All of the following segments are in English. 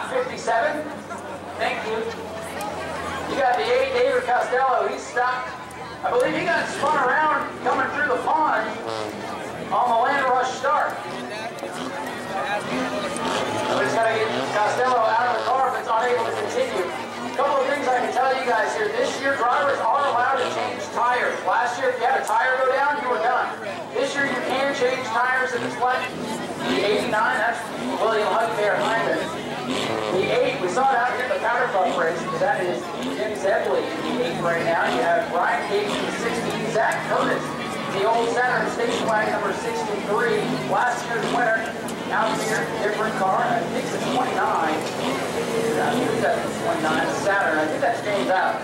lap 57. Thank you. You got the 8, David Costello. He's stopped. I believe he got spun around coming through the pond on the land rush start. We just got to get Costello out of the car if it's unable to continue. A couple of things I can tell you guys here. This year, drivers are allowed to change tires. Last year, if you had a tire go down, you were done. This year, you can change tires if it's wet. The 89, that's William Hunt there behind it. The 8, we saw it out here in the powder puff race, because that is Jim Zebley in the 8 right now. You have Brian Cage in the 16, Zach Curtis, the old Saturn station wagon number 63, last year's winner. Out here, different car, I think it's 29. I think that's 29, Saturn. I think that's James out.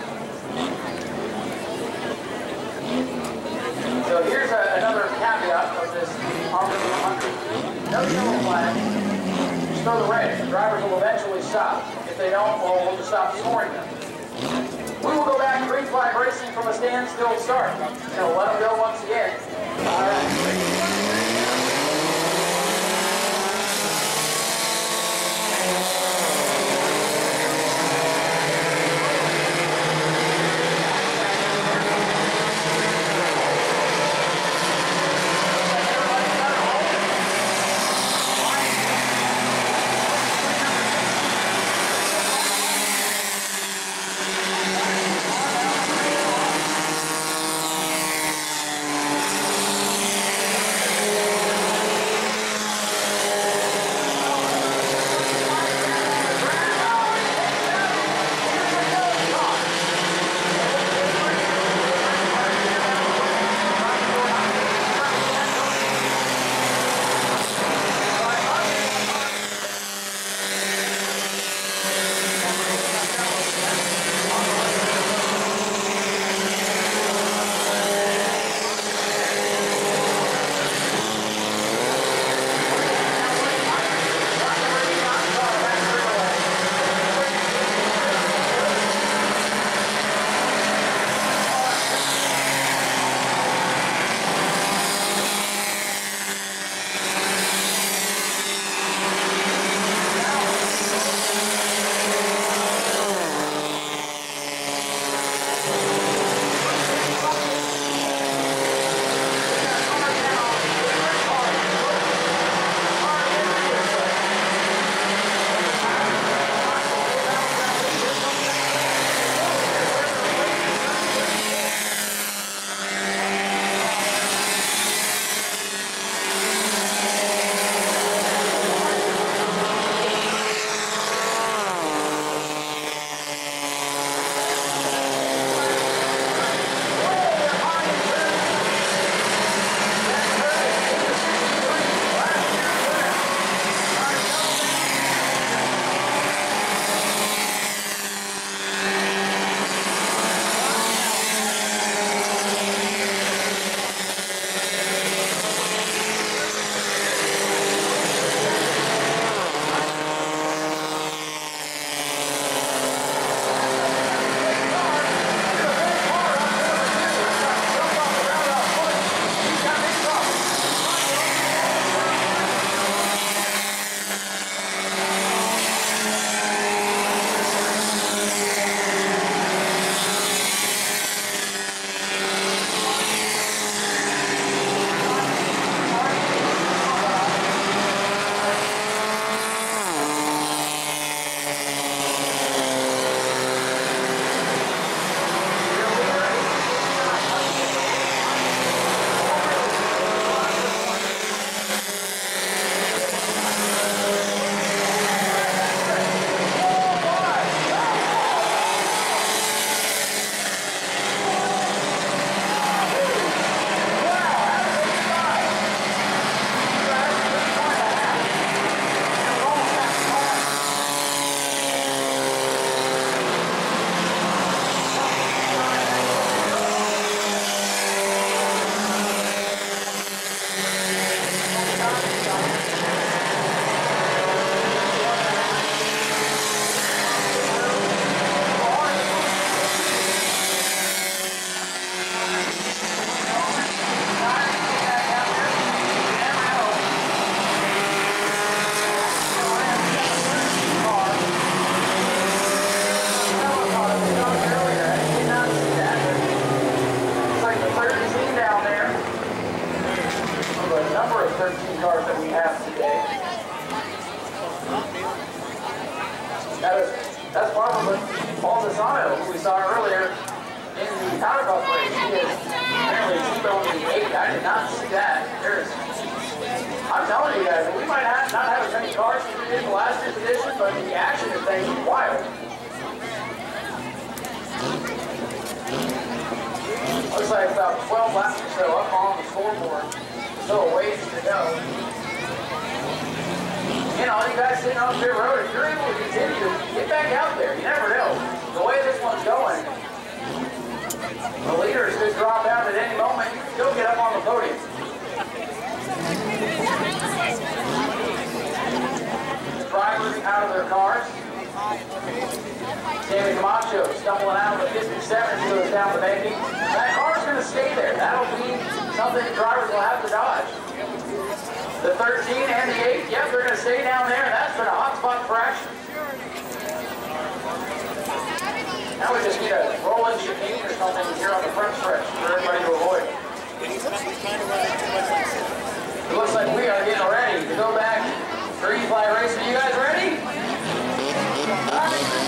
So here's another caveat of this Armadillo 100. No yellow flag. Just throw the red. The drivers will eventually stop. If they don't, well, we'll just stop scoring them. We will go back to green flag racing from a standstill start. So let them go once again. All right. That's Barbara Baldessano, who we saw earlier in the Power Cup race. She is apparently T-bone the 8. I did not see that. I'm telling you guys, we might not have as many cars as we did in the last year's edition, but the action is things wild. Looks like about 12 laps or so up on the scoreboard. Still a ways to go. And all you guys sitting on pit road, if you're able to continue, get back out there. You never know. The way this one's going, the leaders could drop out at any moment. You can still get up on the podium. Drivers out of their cars. Sammy Camacho stumbling out of the 57 goes down the banking. That car's going to stay there. That'll be something the drivers will have to dodge. The 13 and the 8, yep, they're going to stay down there. That's been a hot spot for action. Now we just need a roll-in chicane or something here on the front stretch for everybody to avoid. It looks like we are getting ready to go back for E-Fly Racing. You guys ready? All right.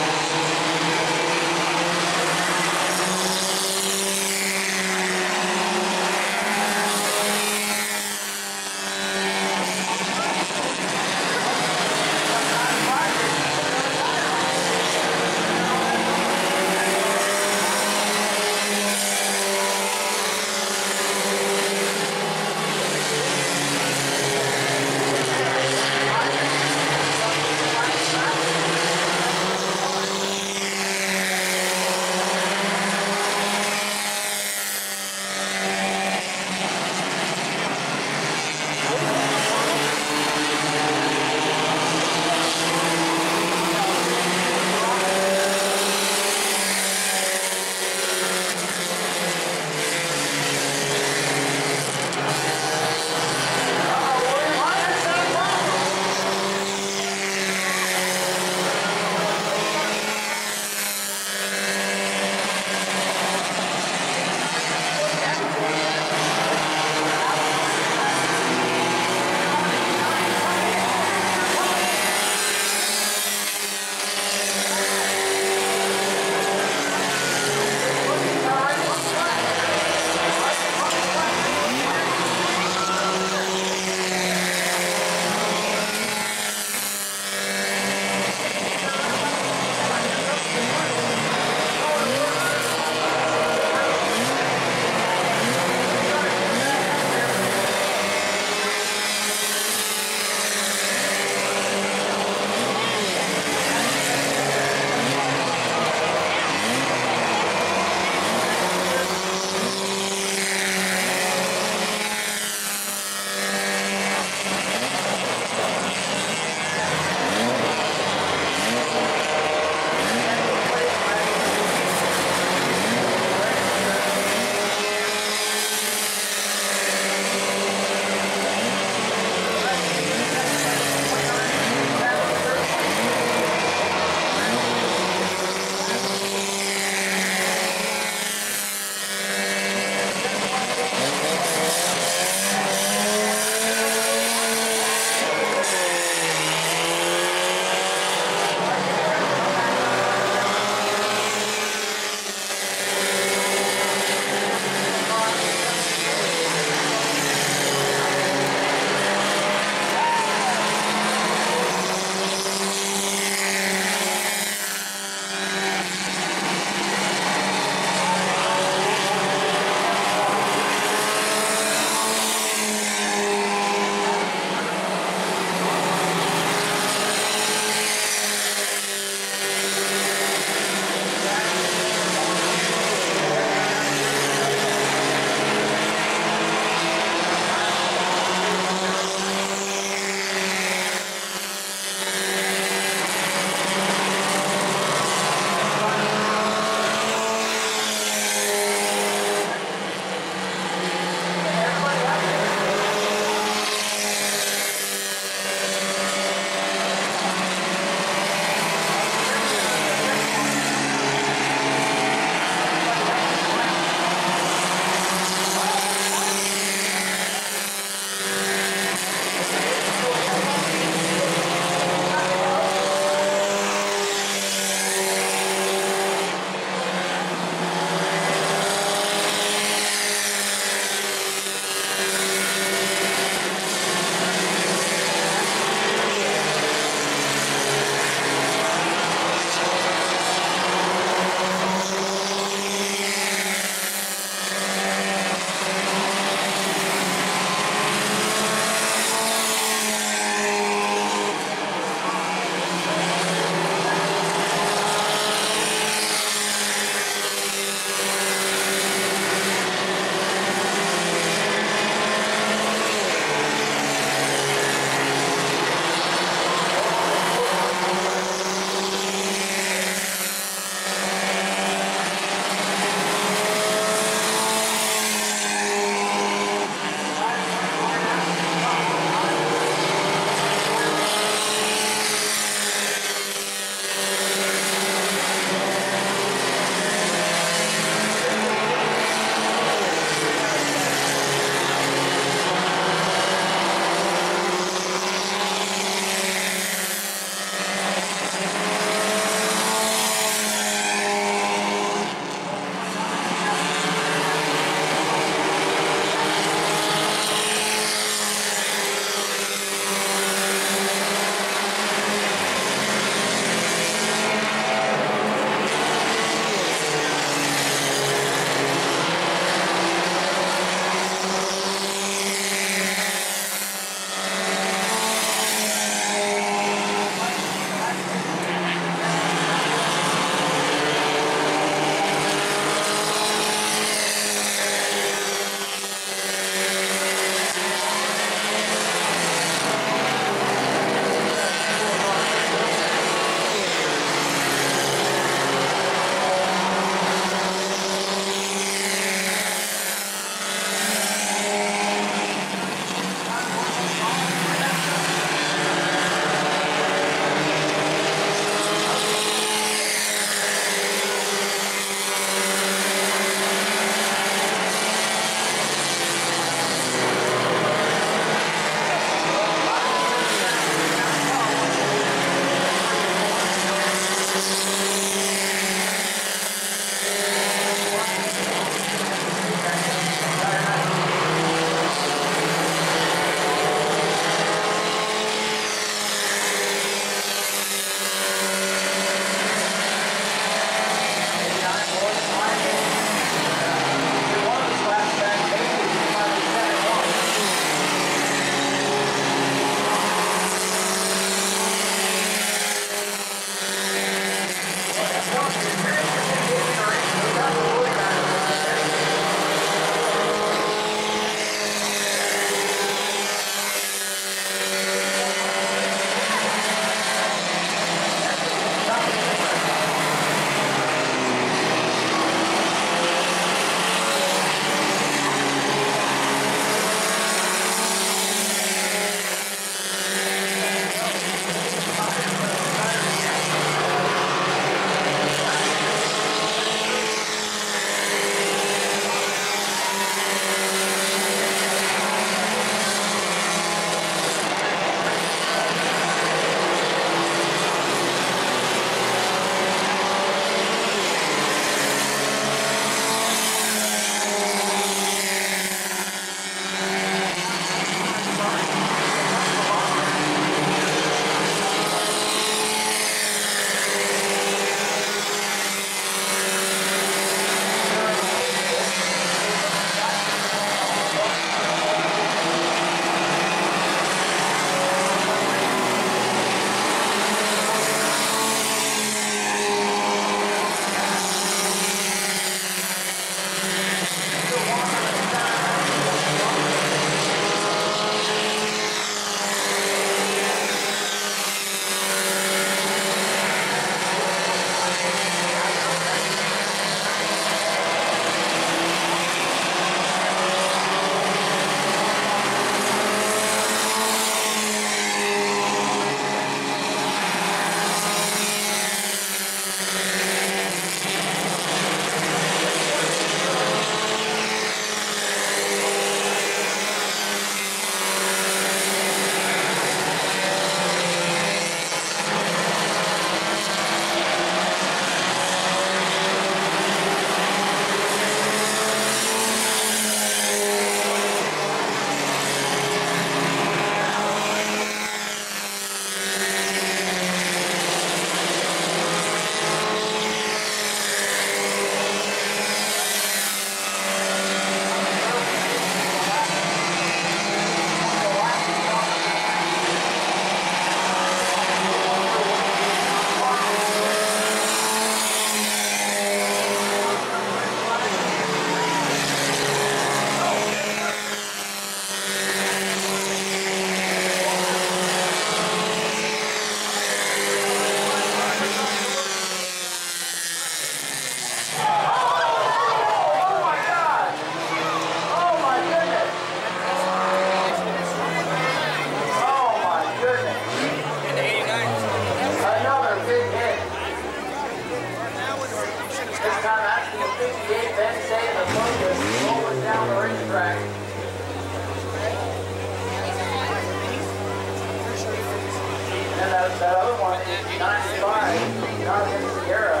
Sierra.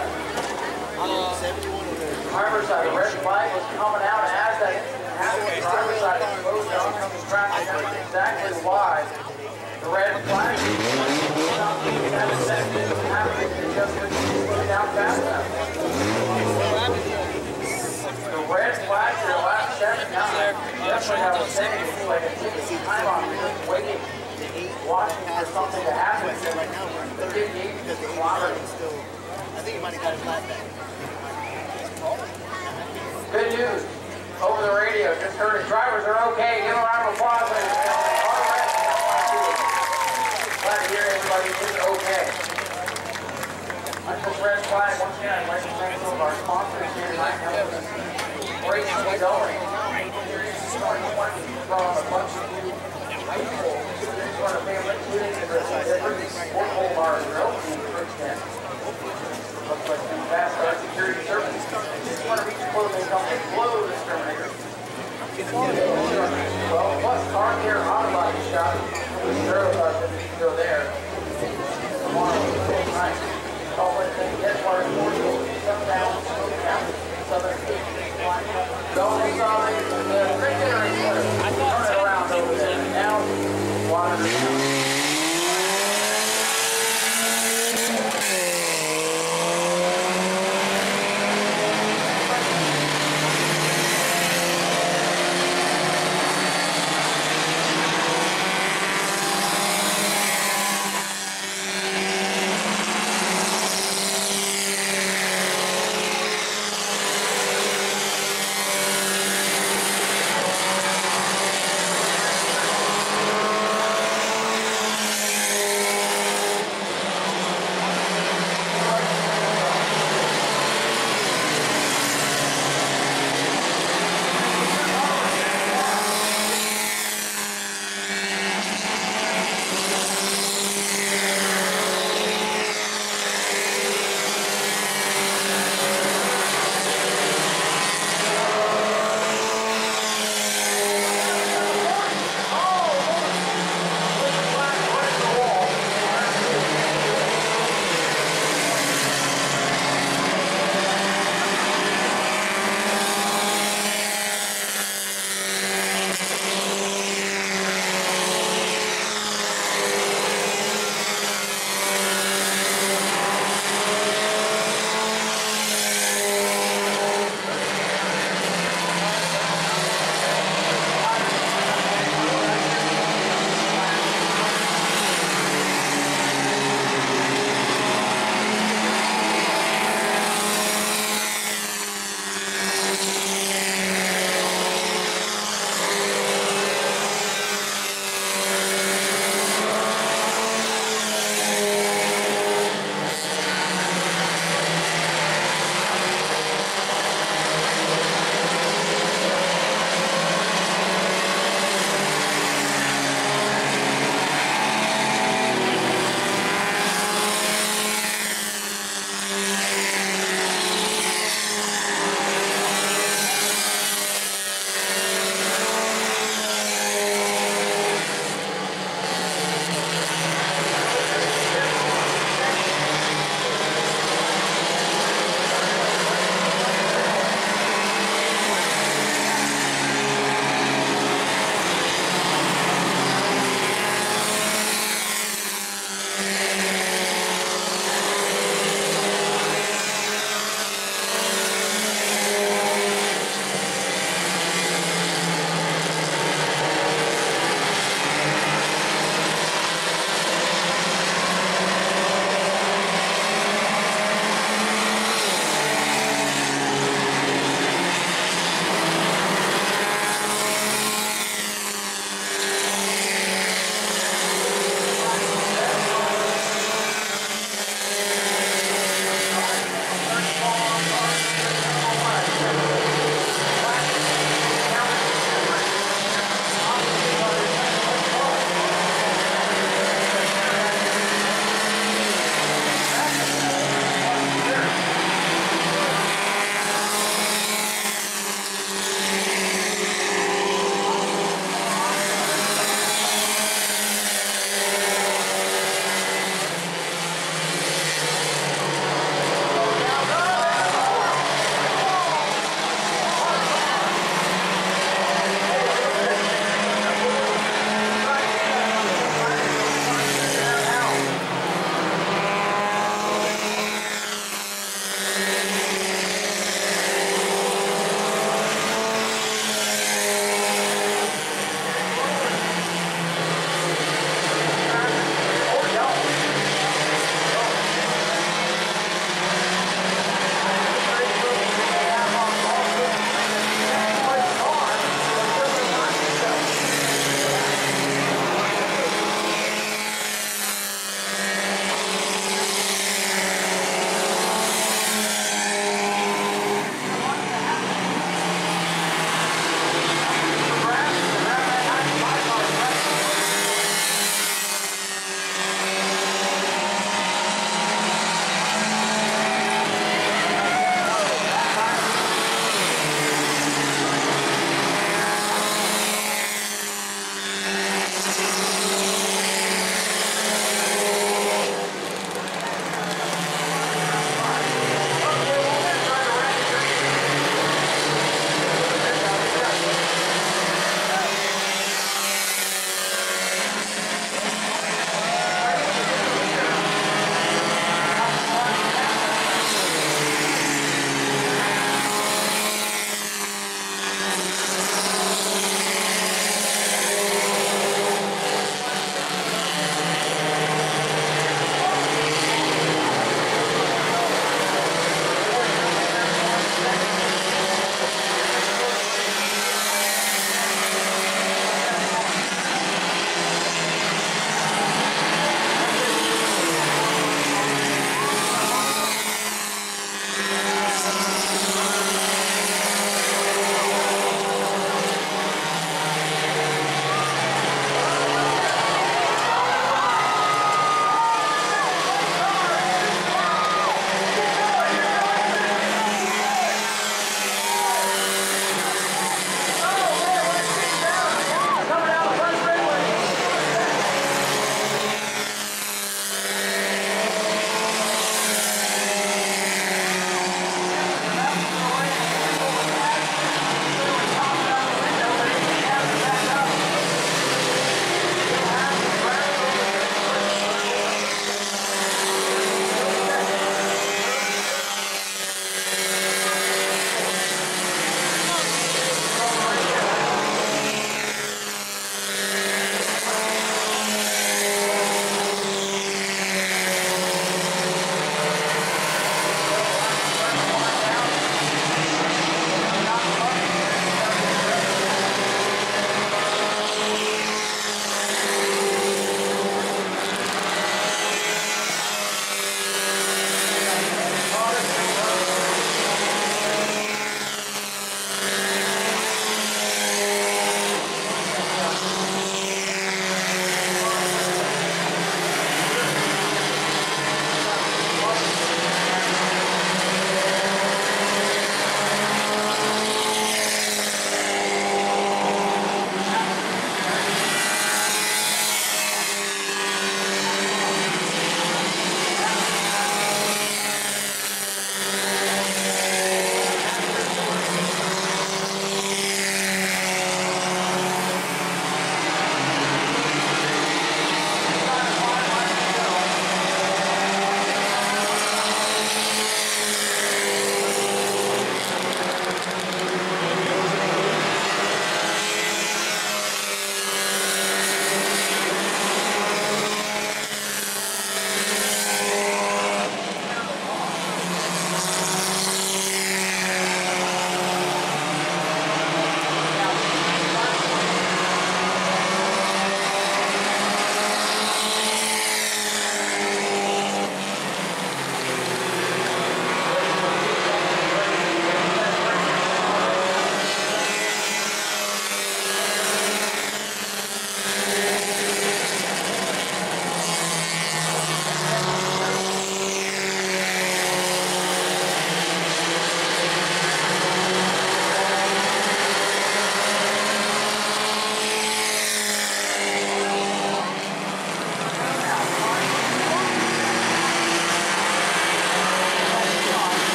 Driver's side, the red flag was coming out as that incident happened. Driver's side exposed on the track. That's exactly why the red flag was just down fast enough. The red flag for the last 7 now. That's what I was saying. It's like a ticking time on just waiting, watching for something to happen. The big game is clobbered. I think he might have got it flat back. Good news. Over the radio, just heard it. Drivers are okay. Give them a round of applause, ladies and gentlemen. All right. Glad to hear everybody is okay. Michael's red flag. Once again, I'd like to thank some of our sponsors here tonight. Great to be going. Starting from a bunch of new high school students who are a family including the different sport hole bars and open in the first end. Looks like some fast security services. Just want to reach for the company flow discriminator. Well, plus car care auto body shop. We sure that we can go there. Tomorrow, tonight. Call it the headquarters 40, sundown, southern peak. Don't inside the refrigerator. Turn it around over there. Now, water down.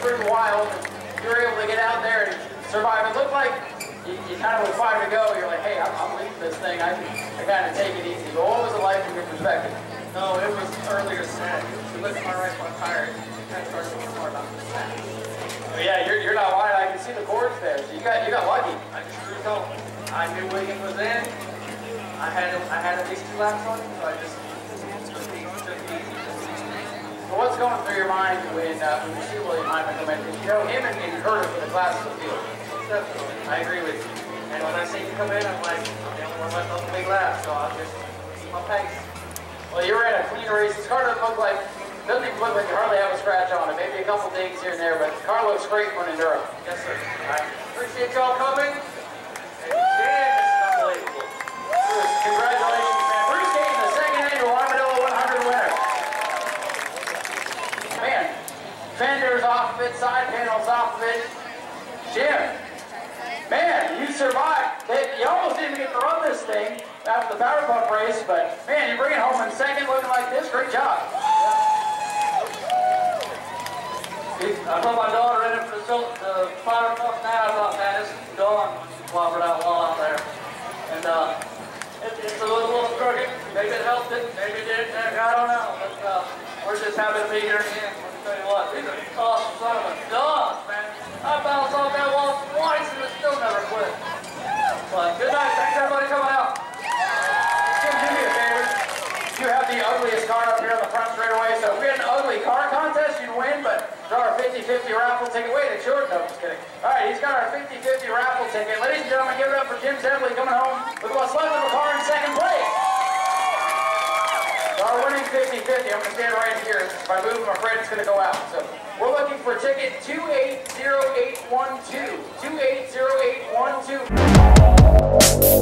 pretty wild. You were able to get out there and survive. It looked like you kind of was fine to go. You're like, hey, I'm leaving this thing. I kind of take it easy. But what was it like from your perspective? No, it was earlier set. We looked at my right front tire. Kind of started to get more about the set. Oh, yeah, you're not lying. I can see the cords there. So you got lucky. I just cruised home. I knew William was in. I had at least 2 laps on him, so I just took it easy. So what's going through your mind when you see William Hyman come in? Because you know him and Curtis for the class of the field. Definitely. I agree with you. And when I see you come in, I'm like, I'm the only one left on the big lap, so I'll just keep my pace. Well, you ran a clean race. This car doesn't even look like you hardly have a scratch on it. Maybe a couple dings here and there, but the car looks great for an Enduro. Yes, sir. I appreciate y'all coming. And again, this is unbelievable. Congratulations, man. Bruce Gaten, the second annual Armadillo 100 winner. Man, fenders off of it, side panels off of it. Jim, man, you survived. You almost didn't get to run this thing after the power pump race, but man, you bring it home in second looking like this. Great job. I put my daughter in it for the power pump now. I thought, man, this is gone. Wobbled out wall out there. And it's a little crooked. Maybe it helped it, maybe it didn't. I don't know. But we're just happy to be here again. Let me tell you what, these are awesome son of a gun, man. I bounced off that wall twice and it still never quit. But good night. Thanks everybody coming out. Jim, do me a favor. You have the ugliest car up here on the front straightaway, so if we had an ugly car contest, you'd win, but draw our 50-50 raffle ticket. Wait, it's yours. No, just kidding. All right, he's got our 50-50 raffle ticket. Ladies and gentlemen, give it up for Jim Zemley coming home with what's left of a car in second place. So our winning 50-50. I'm going to stand right here. If I move, I'm afraid it's going to go out. So we're looking for ticket 280812. 280812.